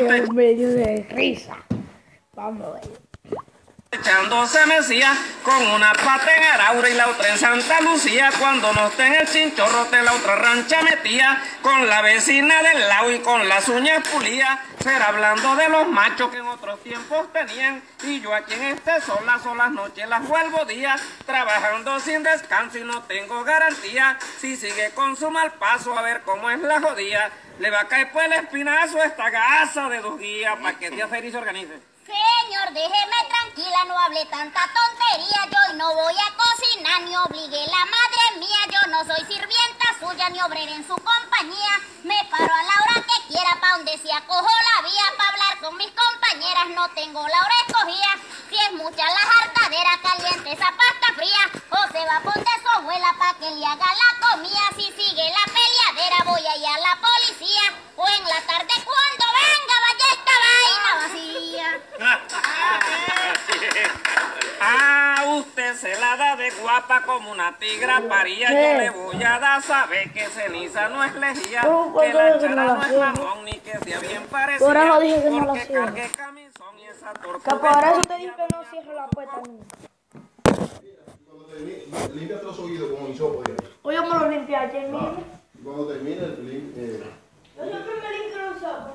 en medio de risa. Vamos a ver. Echándose Mesías con una pata en Araura y la otra en Santa Lucía. Cuando no esté en el chinchorrote la otra rancha metía con la vecina del lado y con las uñas pulía. Pero hablando de los machos que en otros tiempos tenían, y yo aquí en este sol las noches las vuelvo día, trabajando sin descanso y no tengo garantía. Si sigue con su mal paso, a ver cómo es la jodía, le va a caer pues el espinazo a esta gasa de 2 guías para que día feliz se organice. Señor, déjeme tranquila, no hable tanta tontería. Yo no voy a cocinar ni obligue la madre mía. Yo no soy sirvienta suya ni obrera en su compañía. Me paro a la hora que quiera pa' donde se acojo la vía. Pa' hablar con mis compañeras no tengo la hora escogida. Si es mucha la jartadera, caliente esa pasta fría. O se va a poner su abuela pa' que le haga la comida. Si sigue la peleadera voy a ir a la policía. O en la tarde cuando venga vaya esta vaina vacía. Usted se la da de guapa como una tigra paría. Yo le voy a dar saber que ceniza no es lejía, que la chara no es mamón ni que sea bien parecida. Por eso dije que no la porque hacía. cargué camisón y esa torta. Que por eso te dije que no cierre la puerta nunca. Cuando termine, límpiate los oídos con hisopo de ahí. Oye, me lo limpié ayer mismo. Y cuando termine, Yo siempre me limpio los ojos.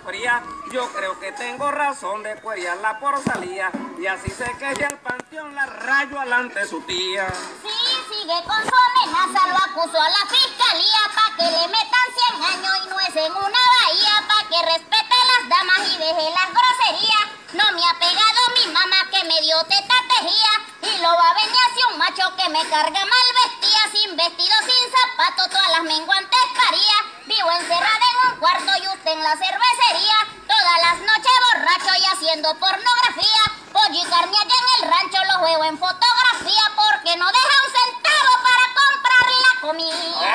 fría. Yo creo que tengo razón de cueriarla por salía, y así se que ella al panteón la rayo alante su tía. Sí, sigue con su amenaza, lo acusó a la fiscalía, pa' que le metan 100 años y no es en una bahía, pa' que respete a las damas y deje las groserías. No me ha pegado mi mamá que me dio teta tejía, y lo va a venir hacia un macho que me carga mal vestida, sin vestido, sin zapato, todas las menguantes paría. Vivo encerrada en un cuarto y usted en la cervecería, todas las noches borracho y haciendo pornografía. Pollo y carne allá en el rancho lo juego en fotografía, porque no deja un centavo para comprar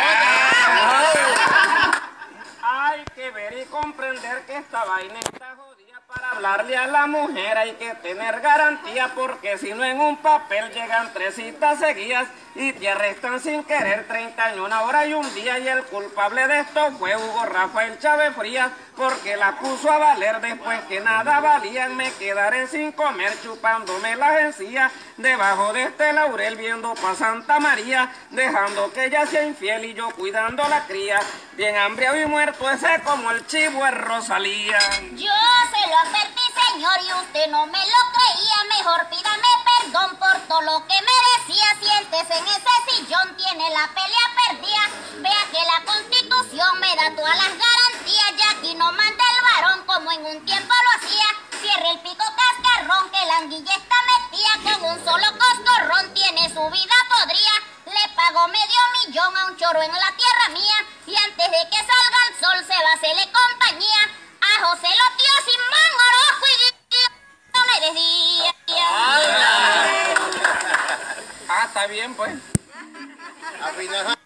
la comida. Hay que ver y comprender que esta vaina está jodida. Para hablarle a la mujer hay que tener garantía, porque si no en un papel llegan 3 citas seguidas y te arrestan sin querer 30 años, 1 hora y 1 día, y el culpable de esto fue Hugo Rafael Chávez Frías, porque la puso a valer después que nada valían. Me quedaré sin comer chupándome las encías debajo de este laurel viendo pa' Santa María, dejando que ella sea infiel y yo cuidando la cría. Bien hambriado y muerto ese como el chivo es Rosalía. Yo se lo advertí, señor, y usted no me lo creía. Mejor pídame perdón por todo lo que merecía. Siéntese en ese sillón, tiene la pelea perdida. Vea que la Constitución me da todas las garantías, ya aquí no manda el varón como en un tiempo lo hacía. Cierre el pico cascarrón, que la anguilla está metida. Con un solo coscorrón tiene su vida podría. Le pagó $500,000 a un choro en la tierra mía, y antes de que salga el sol se va a hacerle compañía a José los tíos sin mangorojo y no me decía. Está bien pues. Al final.